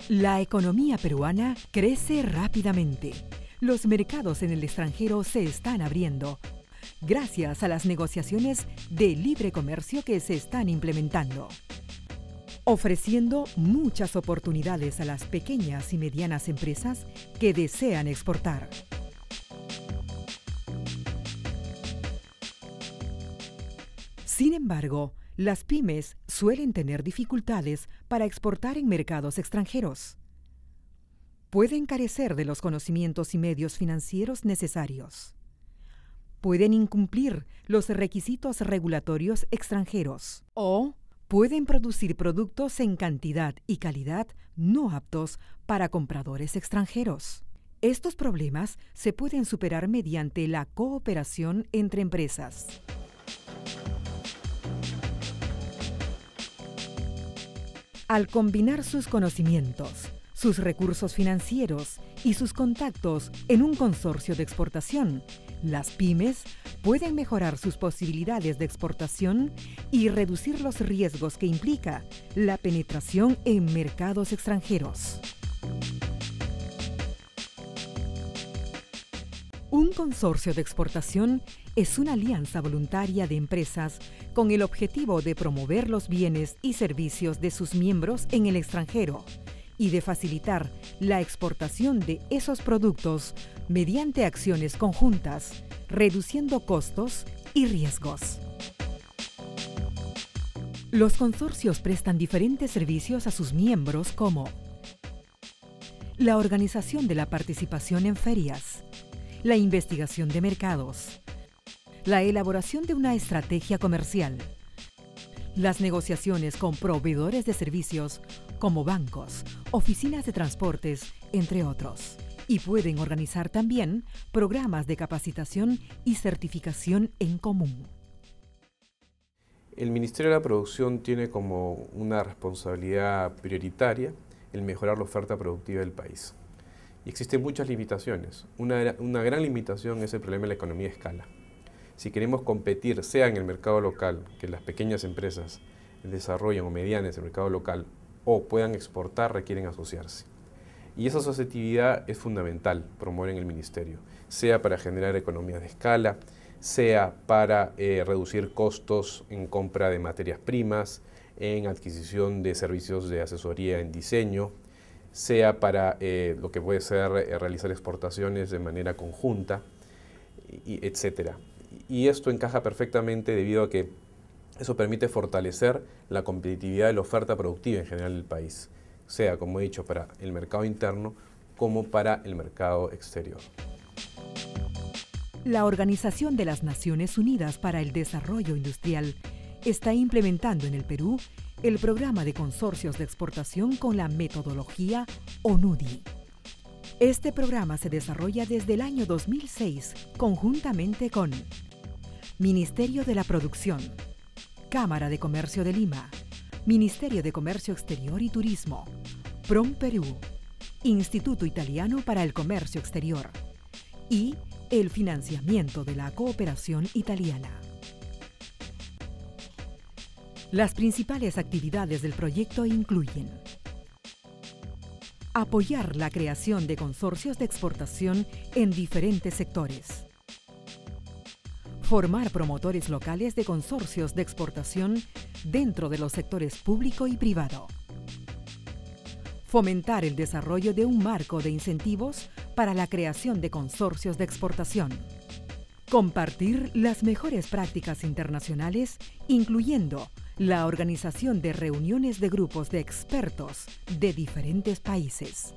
La economía peruana crece rápidamente. Los mercados en el extranjero se están abriendo, gracias a las negociaciones de libre comercio que se están implementando, ofreciendo muchas oportunidades a las pequeñas y medianas empresas que desean exportar. Sin embargo, las pymes suelen tener dificultades para exportar en mercados extranjeros. Pueden carecer de los conocimientos y medios financieros necesarios. Pueden incumplir los requisitos regulatorios extranjeros o pueden producir productos en cantidad y calidad no aptos para compradores extranjeros. Estos problemas se pueden superar mediante la cooperación entre empresas. Al combinar sus conocimientos, sus recursos financieros y sus contactos en un consorcio de exportación, las pymes pueden mejorar sus posibilidades de exportación y reducir los riesgos que implica la penetración en mercados extranjeros. Un consorcio de exportación es una alianza voluntaria de empresas con el objetivo de promover los bienes y servicios de sus miembros en el extranjero y de facilitar la exportación de esos productos mediante acciones conjuntas, reduciendo costos y riesgos. Los consorcios prestan diferentes servicios a sus miembros como la organización de la participación en ferias, la investigación de mercados, la elaboración de una estrategia comercial, las negociaciones con proveedores de servicios como bancos, oficinas de transportes, entre otros. Y pueden organizar también programas de capacitación y certificación en común. El Ministerio de la Producción tiene como una responsabilidad prioritaria el mejorar la oferta productiva del país. Y existen muchas limitaciones. Una gran limitación es el problema de la economía de escala. Si queremos competir, sea en el mercado local, que las pequeñas empresas desarrollen o medianas en el mercado local, o puedan exportar, requieren asociarse. Y esa asociatividad es fundamental promover en el Ministerio, sea para generar economías de escala, sea para reducir costos en compra de materias primas, en adquisición de servicios de asesoría en diseño, sea para lo que puede ser realizar exportaciones de manera conjunta, etc. Y esto encaja perfectamente debido a que eso permite fortalecer la competitividad de la oferta productiva en general del país, sea, como he dicho, para el mercado interno como para el mercado exterior. La Organización de las Naciones Unidas para el Desarrollo Industrial está implementando en el Perú el programa de consorcios de exportación con la metodología ONUDI. Este programa se desarrolla desde el año 2006 conjuntamente con Ministerio de la Producción, Cámara de Comercio de Lima, Ministerio de Comercio Exterior y Turismo, PROMPerú, Instituto Italiano para el Comercio Exterior y el financiamiento de la cooperación italiana. Las principales actividades del proyecto incluyen apoyar la creación de consorcios de exportación en diferentes sectores, formar promotores locales de consorcios de exportación dentro de los sectores público y privado, fomentar el desarrollo de un marco de incentivos para la creación de consorcios de exportación, compartir las mejores prácticas internacionales, incluyendo la organización de reuniones de grupos de expertos de diferentes países.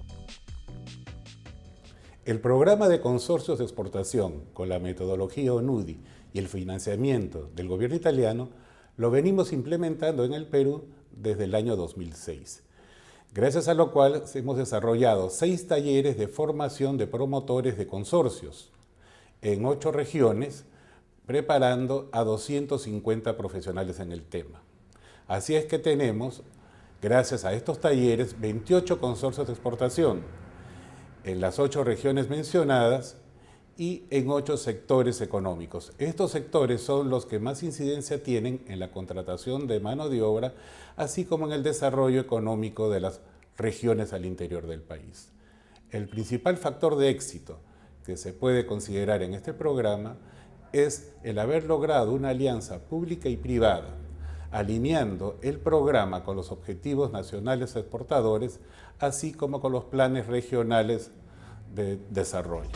El programa de consorcios de exportación con la metodología ONUDI y el financiamiento del gobierno italiano lo venimos implementando en el Perú desde el año 2006, gracias a lo cual hemos desarrollado 6 talleres de formación de promotores de consorcios en 8 regiones, preparando a 250 profesionales en el tema. Así es que tenemos, gracias a estos talleres, 28 consorcios de exportación en las 8 regiones mencionadas y en 8 sectores económicos. Estos sectores son los que más incidencia tienen en la contratación de mano de obra, así como en el desarrollo económico de las regiones al interior del país. El principal factor de éxito que se puede considerar en este programa es el haber logrado una alianza pública y privada, alineando el programa con los objetivos nacionales exportadores, así como con los planes regionales de desarrollo.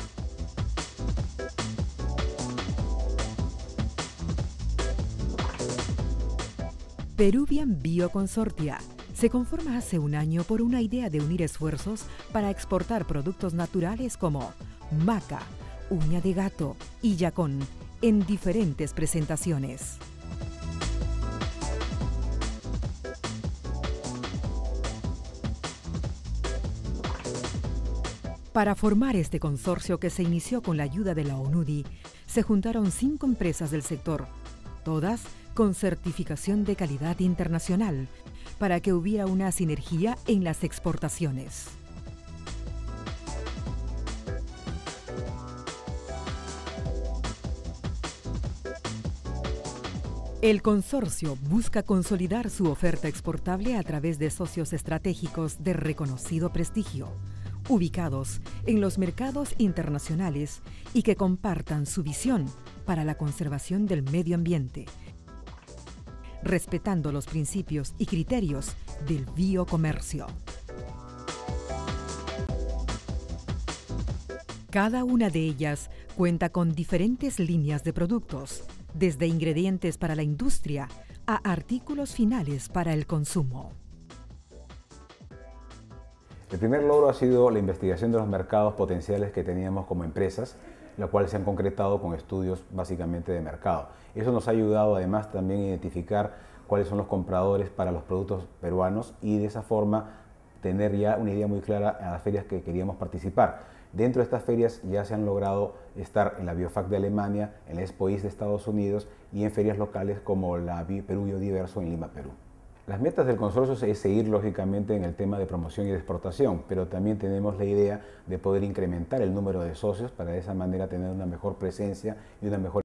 Peruvian Bioconsortia se conforma hace un año por una idea de unir esfuerzos para exportar productos naturales como maca, uña de gato y yacón en diferentes presentaciones. Para formar este consorcio, que se inició con la ayuda de la ONUDI, se juntaron 5 empresas del sector, todas con certificación de calidad internacional, para que hubiera una sinergia en las exportaciones. El consorcio busca consolidar su oferta exportable a través de socios estratégicos de reconocido prestigio, ubicados en los mercados internacionales y que compartan su visión para la conservación del medio ambiente, respetando los principios y criterios del biocomercio. Cada una de ellas cuenta con diferentes líneas de productos, desde ingredientes para la industria a artículos finales para el consumo. El primer logro ha sido la investigación de los mercados potenciales que teníamos como empresas, la cual se han concretado con estudios básicamente de mercado. Eso nos ha ayudado además también a identificar cuáles son los compradores para los productos peruanos y de esa forma tener ya una idea muy clara a las ferias que queríamos participar. Dentro de estas ferias ya se han logrado estar en la Biofac de Alemania, en la Expo East de Estados Unidos y en ferias locales como la Perú Biodiverso en Lima, Perú. Las metas del consorcio es seguir lógicamente en el tema de promoción y de exportación, pero también tenemos la idea de poder incrementar el número de socios para de esa manera tener una mejor presencia y una mejor